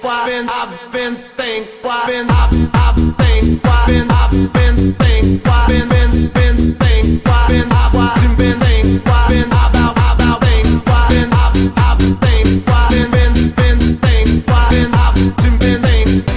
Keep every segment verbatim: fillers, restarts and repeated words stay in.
I've been, I've been think, I've been, I've, I've think, I've been, I've been think, I've been, been, been think, I've been, I've, I've been think, I've been, about, about think, I've been, I've, I've think, I've been, been, been think, I've been, I've, been, been think.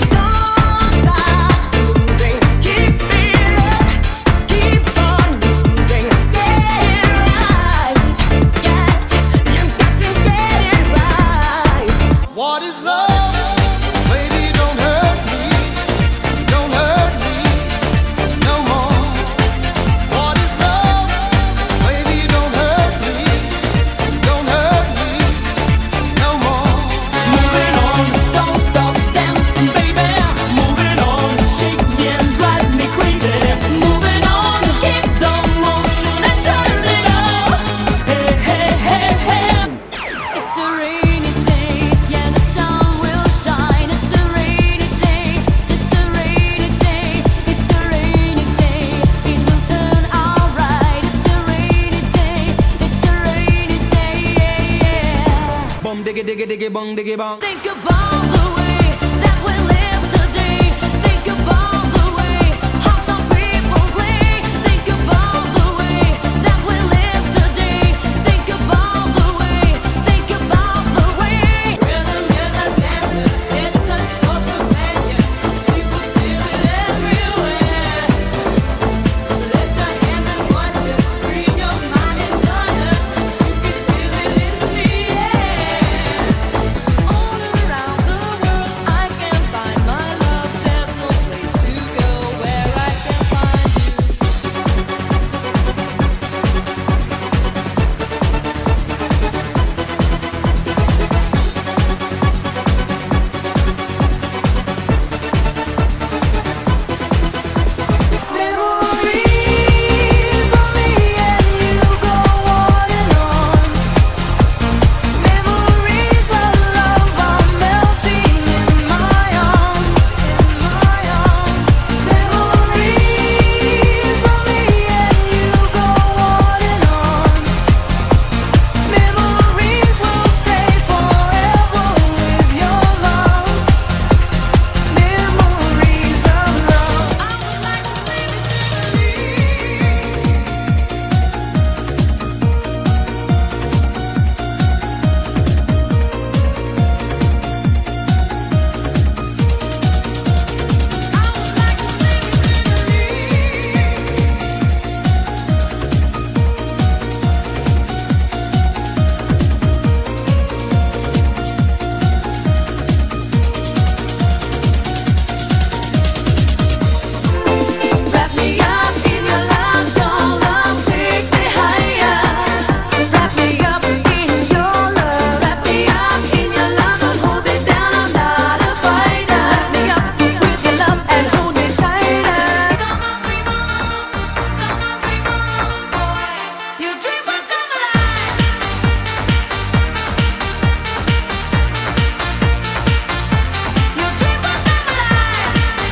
What is love? Baby, don't hurt me, don't hurt me no more. What is love? Baby, don't hurt me, don't hurt me no more. Moving on, don't stop dancing, baby. Moving on, shake me and drive me crazy. Moving on, keep the motion and turn it up. Hey, hey, hey, hey. It's a rainy day, yeah, the sun will shine. It's a rainy day, it's a rainy day, it's a rainy day. It will turn alright. It's a rainy day, it's a rainy day, yeah, yeah. Bum diggy diggy diggy bong diggy bong. Think about the way that we live today. Think about the way how some people play. Think about the way that we live today. Think about the way, think about the way. Rhythm is a dancer, it's a source companion. People feel it everywhere. Lift your hands and voices, free your mind and join us. You can feel it in the air. All around the world I can find my love. There's no place to go where I can find you. Memories of me and you go on and on. Memories of love are melting in my arms, in my arms. Memories of me and you go on and on. Memories will stay forever with your love. Memories of love. I would like to live Wrap me up in your love, your love takes me higher. Wrap me up in your love, wrap me up in your love, don't hold me down, I'm not a fighter. Wrap me up with your love and hold me tighter. Come on, dream on, come on, dream on, boy. Your dream will come alive. Your dream will come alive.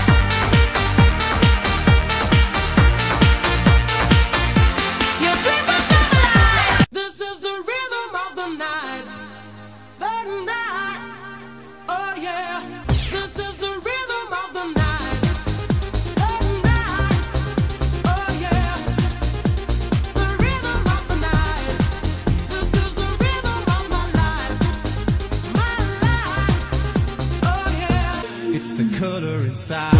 Your dream will come alive. This is the rhythm of the night, the night. Oh yeah. This is the rhythm of the night, the night. Oh yeah. The rhythm of the night. This is the rhythm of my life, my life. Oh yeah. It's the color inside.